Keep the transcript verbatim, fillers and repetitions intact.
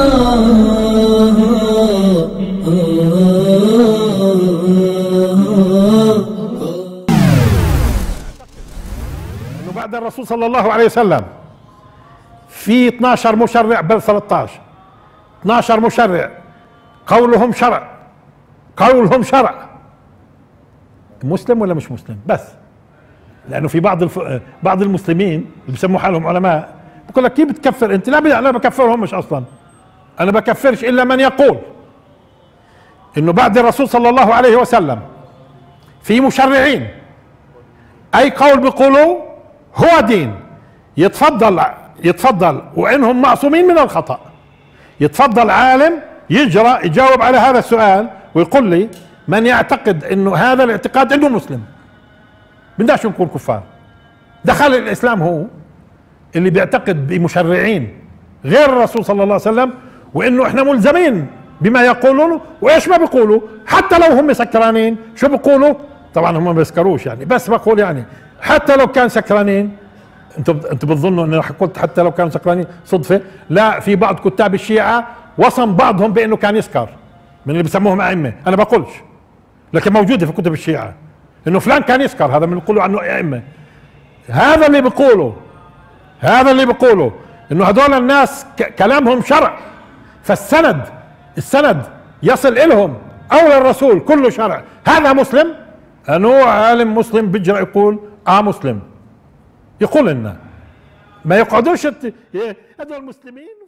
انه بعد الرسول صلى الله عليه وسلم في اثناشر مشرع، بل ثلاثة عشر اثناشر مشرع قولهم شرع، قولهم شرع. مسلم ولا مش مسلم؟ بس لانه في بعض الف... بعض المسلمين اللي بيسموا حالهم علماء بقول لك كيف بتكفر انت؟ لا، انا بكفرهم مش اصلا، انا بكفرش الا من يقول انه بعد الرسول صلى الله عليه وسلم في مشرعين، اي قول بيقولوا هو دين. يتفضل يتفضل وانهم معصومين من الخطأ، يتفضل عالم يجرأ يجاوب على هذا السؤال ويقول لي من يعتقد انه هذا الاعتقاد انه مسلم. بدناش نكون كفار. دخل الاسلام هو اللي بيعتقد بمشرعين غير الرسول صلى الله عليه وسلم، وانه احنا ملزمين بما يقولون. وايش ما بيقولوا حتى لو هم سكرانين، شو بيقولوا؟ طبعا هم ما بيسكروش يعني، بس بقول يعني حتى لو كان سكرانين. انتم انتم بتظنوا اني رح قلت حتى لو كانوا سكرانين صدفه؟ لا، في بعض كتاب الشيعه وصم بعضهم بانه كان يسكر من اللي بسموهم ائمه. انا بقولش، لكن موجوده في كتب الشيعه انه فلان كان يسكر، هذا من بيقولوا عنه ائمه. هذا اللي بيقولوا هذا اللي بيقولوا انه هذول الناس كلامهم شرع، فالسند السند يصل الهم او للرسول كله شرع. هذا مسلم؟ انه عالم مسلم بيجرأ يقول اه مسلم، يقول لنا ما يقعدوش هذول مسلمين.